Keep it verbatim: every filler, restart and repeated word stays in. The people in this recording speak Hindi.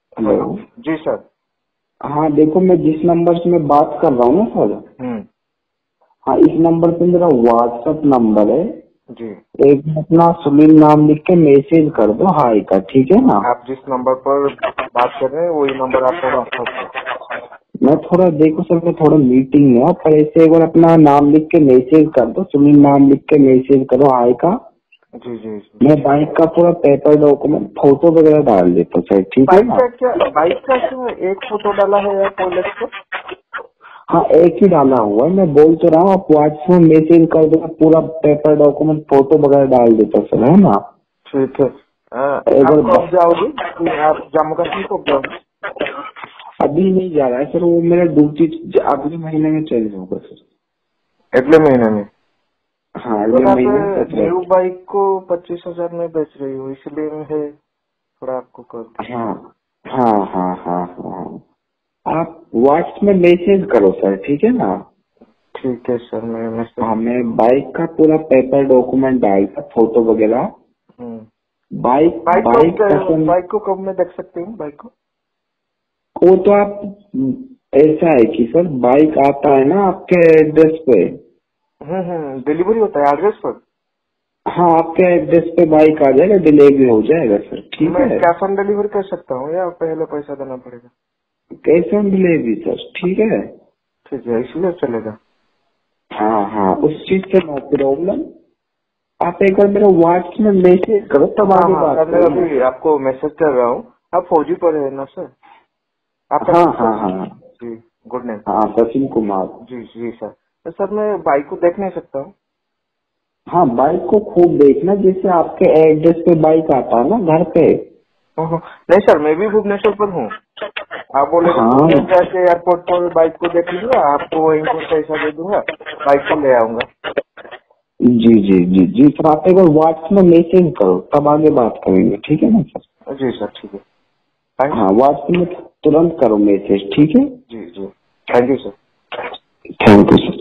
हेलो जी सर। हाँ देखो, मैं जिस नंबर से मैं बात कर रहा हूँ ना सर, हम्म हाँ इस नंबर पे मेरा व्हाट्सएप नंबर है। जी। एक अपना सुनील नाम लिख के मैसेज कर दो हाय का, ठीक है ना। आप जिस नंबर पर बात कर रहे हैं वही नंबर आपका व्हाट्सएप है। मैं थोड़ा देखो सर, मैं थोड़ा मीटिंग में हूँ, पर ऐसे एक बार अपना नाम लिख के मैसेज कर दो, सुनील नाम लिख के मैसेज करो हाय का। जी जी जी। मैं बाइक का पूरा पेपर डॉक्यूमेंट फोटो वगैरह डाल देता हूँ सर, ठीक है बाइक ना। का क्या बाइक का क्या एक फोटो डाला है या टॉयलेट को? हाँ एक ही डाला हुआ है, मैं बोल तो रहा हूँ, आप व्हाट्सएप में मैसेज कर दो, पूरा पेपर डॉक्यूमेंट फोटो वगैरह डाल देता सर, है ना। ठीक है। अ, एक आप बार कब जाओगे? आप जम्मू कश्मीर कब जाओगे? अभी नहीं जा रहा है सर, वो मेरा ड्यूटी अगले महीने में चेंज होगा सर। अगले महीने में? हाँ तो अगले आप महीने में सत्रह। न्यू बाइक को पच्चीस हजार में बेच रही हो, इसलिए मैं थोड़ा आपको कर। हाँ हाँ हाँ हाँ हाँ, आप व्हाट्सएप में मैसेज करो सर, ठीक है ना। ठीक है सर, मैं मैसेज। हाँ मैं बाइक का पूरा पेपर डॉक्यूमेंट डालता, फोटो वगैरह। हम्म बाइक बाइक बाइक को पसंद, बाइक को कब मैं देख सकती हूँ बाइक को? वो तो आप, ऐसा है कि सर बाइक आता है ना आपके एड्रेस पे। हम्म हम्म डिलीवरी होता है एड्रेस पर? हाँ आपके एड्रेस पे बाइक आ जाएगा, डिलीवरी हो जाएगा सर, ठीक मैं है। कैश ऑन डिलीवरी कर सकता हूँ या पहले पैसा देना पड़ेगा? कैश ऑन डिलीवरी सर, ठीक है। ठीक है, इसलिए चलेगा। हाँ हाँ, उस चीज से नो प्रॉब्लम। आप एक बार मेरा व्हाट्सएप में मैसेज करो, तब हाँ आगे हाँ बात सर, मैं करेंगे। अभी आपको मैसेज कर रहा हूँ। आप फौजी पर है ना सर? आपका हाँ नाम हाँ सर? हाँ जी, गुड नेम। हाँ, सचिन कुमार। जी जी सर। तो सर मैं बाइक को देख नहीं सकता हूँ? हाँ बाइक को खूब देखना, जैसे आपके एड्रेस पे बाइक आता है ना घर पे। ओहो, नहीं सर, मैं भी भुवनेश्वर पर हूँ। आप बोले तो हाँ भुवनेश्वर जाके एयरपोर्ट पर बाइक को देख लूंगा, आपको वहीं पर पैसा दे दूंगा, बाइक को ले आऊंगा। जी जी जी जी सर, आप एक बार व्हाट्सएप में मैसेज करो, तब आगे बात करेंगे, ठीक है ना सर। जी सर, ठीक है। थैंक हाँ व्हाट्सएप में तुरंत करो मैसेज, ठीक है। जी जी, thank you sir. Thank you sir.